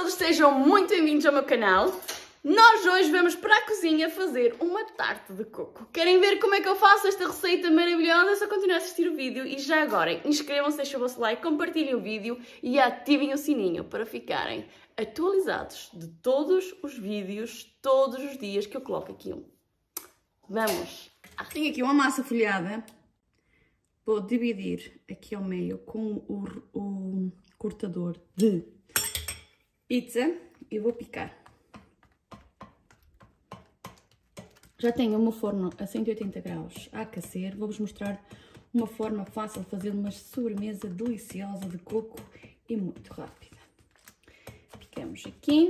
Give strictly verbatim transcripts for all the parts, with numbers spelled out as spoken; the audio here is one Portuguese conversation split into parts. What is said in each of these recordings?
todos, sejam muito bem-vindos ao meu canal. Nós hoje vamos para a cozinha fazer uma tarte de coco. Querem ver como é que eu faço esta receita maravilhosa? É só continuar a assistir o vídeo e já agora inscrevam-se, deixem o vosso like, compartilhem o vídeo e ativem o sininho para ficarem atualizados de todos os vídeos, todos os dias que eu coloco aqui um. Vamos! Tenho aqui uma massa folhada. Vou dividir aqui ao meio com o, o cortador de pizza e vou picar. Já tenho o meu forno a cento e oitenta graus a aquecer. Vou-vos mostrar uma forma fácil de fazer uma sobremesa deliciosa de coco e muito rápida. Picamos aqui.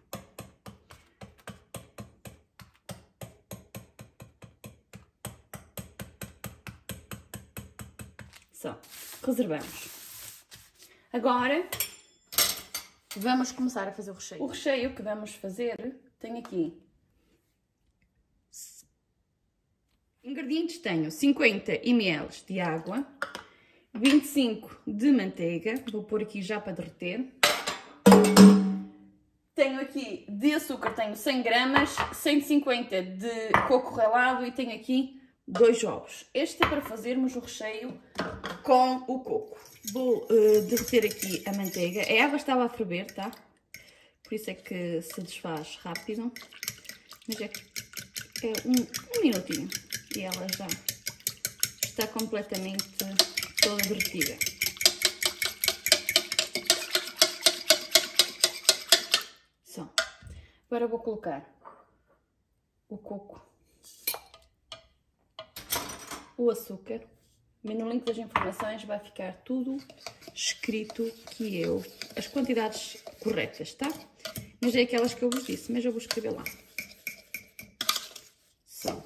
Só, reservamos. Agora vamos começar a fazer o recheio. O recheio que vamos fazer tem aqui ingredientes. Tenho cinquenta mililitros de água, vinte e cinco de manteiga, vou pôr aqui já para derreter. Tenho aqui de açúcar, tenho cem gramas, cento e cinquenta de coco ralado e tenho aqui dois ovos. Este é para fazermos o recheio com o coco. Vou uh, derreter aqui a manteiga. A água estava a ferver, tá? Por isso é que se desfaz rápido. Mas é, é um, um minutinho e ela já está completamente toda derretida. Só. Agora vou colocar o coco, o açúcar. No link das informações vai ficar tudo escrito que eu, as quantidades corretas, tá? Mas é aquelas que eu vos disse, mas eu vou escrever lá. Só.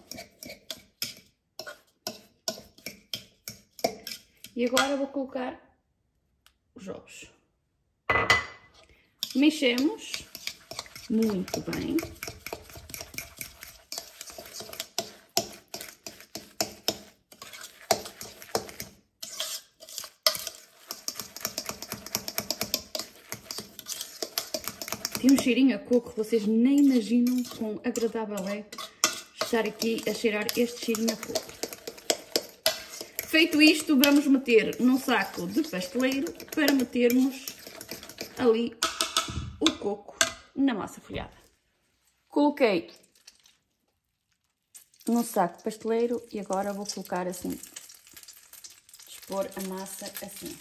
E agora vou colocar os ovos. Mexemos muito bem. Tem um cheirinho a coco, vocês nem imaginam quão agradável é estar aqui a cheirar este cheirinho a coco. Feito isto, vamos meter num saco de pasteleiro para metermos ali o coco na massa folhada. Coloquei no saco de pasteleiro e agora vou colocar assim, dispor a massa assim.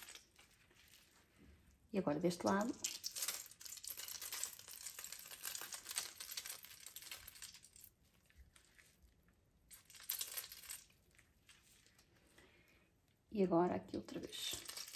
E agora deste lado. E agora aqui outra vez.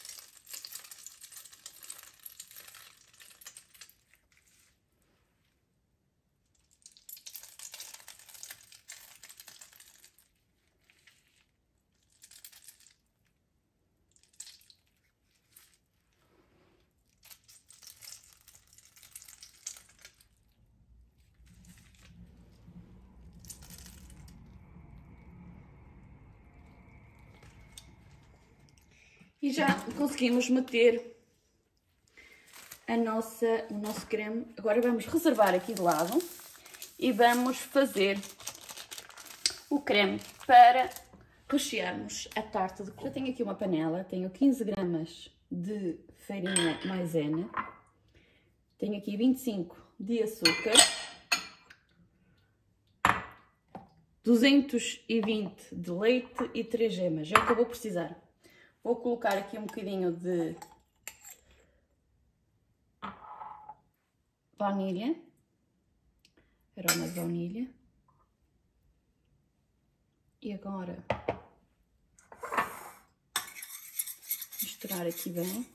E já conseguimos meter a nossa, o nosso creme. Agora vamos reservar aqui de lado e vamos fazer o creme para rechearmos a tarte de coco. Já tenho aqui uma panela, tenho quinze gramas de farinha maisena, tenho aqui vinte e cinco de açúcar, duzentos e vinte de leite e três gemas, é o que eu vou precisar. Vou colocar aqui um bocadinho de baunilha, aroma de baunilha. E agora misturar aqui bem.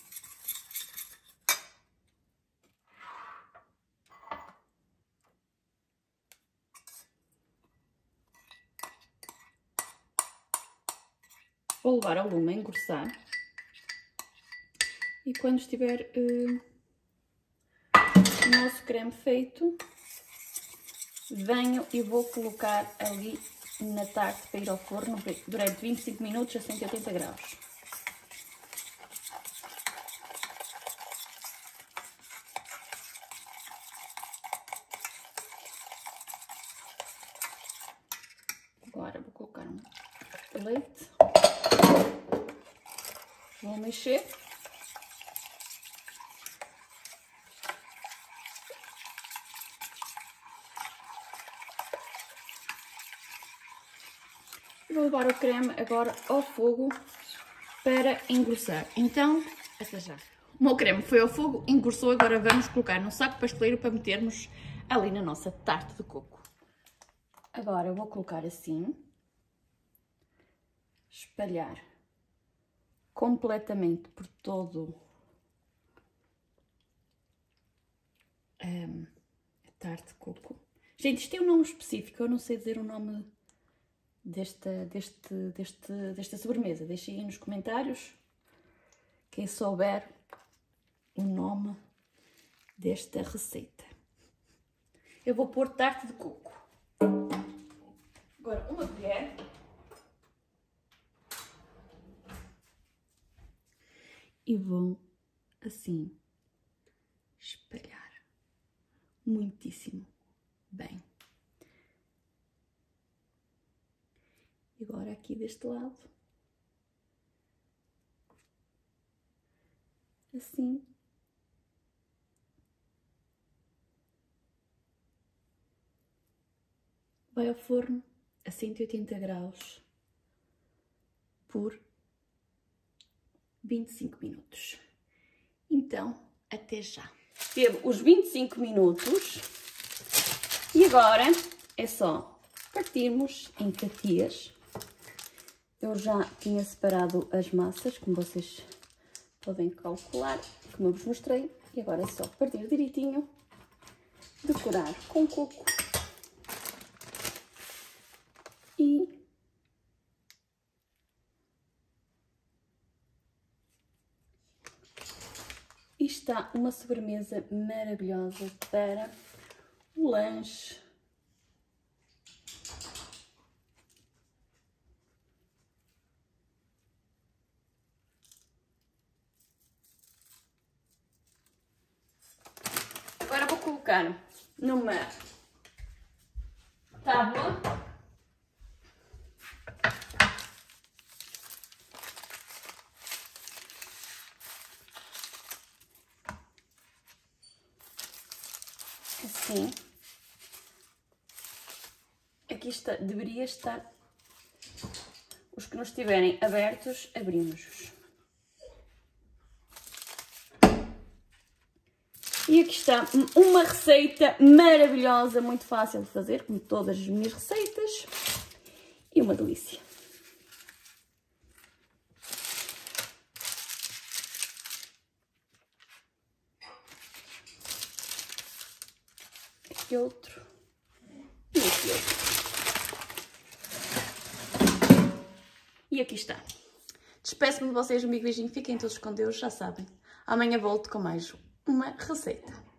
Vou levar ao lume a engrossar e quando estiver uh, o nosso creme feito, venho e vou colocar ali na tarte para ir ao forno durante vinte e cinco minutos a cento e oitenta graus. Agora vou colocar um leite. Vou mexer. E vou levar o creme agora ao fogo para engrossar. Então, até já. O meu creme foi ao fogo, engrossou, agora vamos colocar num saco pasteleiro para metermos ali na nossa tarte de coco. Agora eu vou colocar assim, espalhar completamente por todo um, a tarte de coco. Gente, isto tem um nome específico, eu não sei dizer o nome desta, deste, deste, desta sobremesa. Deixem aí nos comentários quem souber o nome desta receita. Eu vou pôr tarte de coco. Agora uma colher. E vou assim espalhar muitíssimo bem. E agora aqui deste lado. Assim. Vai ao forno a cento e oitenta graus por vinte e cinco minutos. Então, até já. Teve os vinte e cinco minutos e agora é só partirmos em fatias. Eu já tinha separado as massas, como vocês podem calcular, como eu vos mostrei. E agora é só partir direitinho, decorar com coco. E E está uma sobremesa maravilhosa para o lanche. Agora vou colocar numa tábua. Assim, aqui está, deveria estar, os que não estiverem abertos, abrimos-os. E aqui está uma receita maravilhosa, muito fácil de fazer, como todas as minhas receitas, e uma delícia. Aqui outro e aqui outro. E aqui está. Despeço-me de vocês, um big beijinho, fiquem todos com Deus, já sabem. Amanhã volto com mais uma receita.